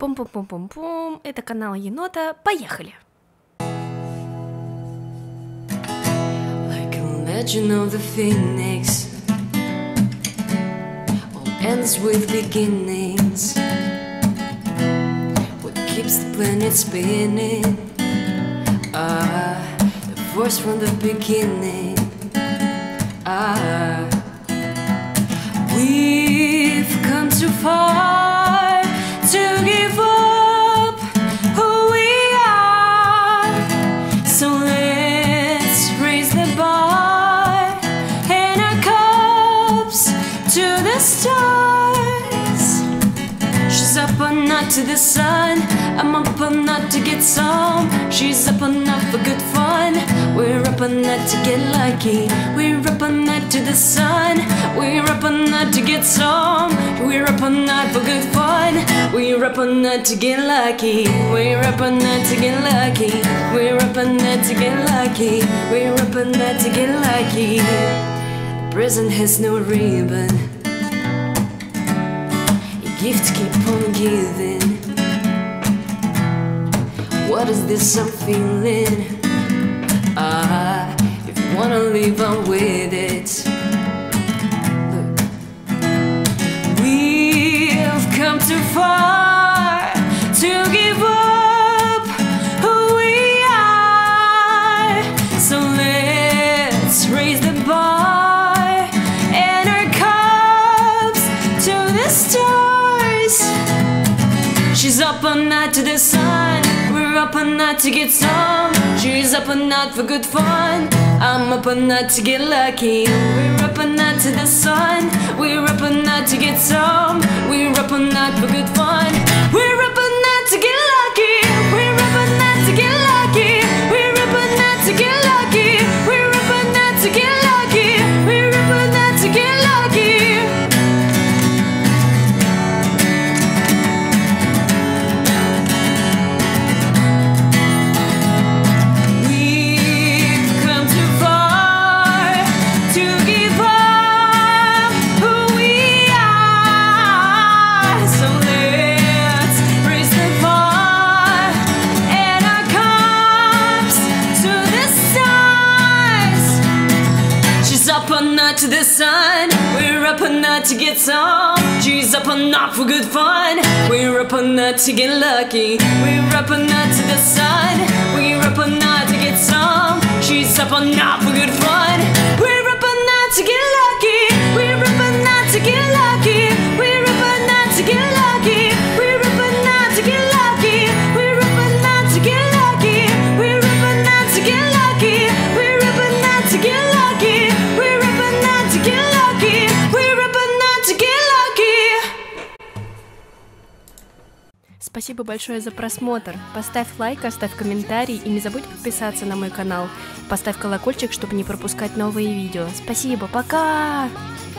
Пум-пум-пум-пум-пум. Это канал Енота. Поехали! Like a legend of the phoenix, all ends with beginnings. What keeps the planet spinning? The voice from the beginning. We've come too far to give up who we are, so let's raise the bar and our cups to the stars. She's up all night to the sun, I'm up all night to get some. She's up all night for good fun, we're up all night to get lucky. We're up all night to the sun, we're up all night to get some. We're up all night for good fun, we're up all night to get lucky. We're up all night to get lucky. We're up all night to get lucky. We're up all night to get lucky. The present has no ribbon, your gifts keep on giving. What is this I'm feeling? If you wanna live on with it. Look, we've come too far to give up who we are, so let's raise the bar and our cups to the stars. She's up all night to the sun, we're up all night to get some. She's up all night for good fun, I'm up all night to get lucky. We're up all night to the sun, we're up all night to get some. We're up all night for good fun, we're up all night to get lucky. We're up all night to get lucky. We're up all night to get lucky. We're up all night to get lucky. We're up all night to get lucky. To the sun, we're up all night to get some. She's up all night for good fun, we're up all night to get lucky. We're up all night to the sun, we're up all night to get some. She's up all night for good fun, we're up all night to get lucky. We're up all night to get lucky. We're up all night to get lucky. We're up all night to get lucky. We're up all night to get lucky. We're up all night to get lucky. We're up all night to get lucky. We're up all night to get lucky. We're up all night to get lucky. Спасибо большое за просмотр. Поставь лайк, оставь комментарий и не забудь подписаться на мой канал. Поставь колокольчик, чтобы не пропускать новые видео. Спасибо, пока!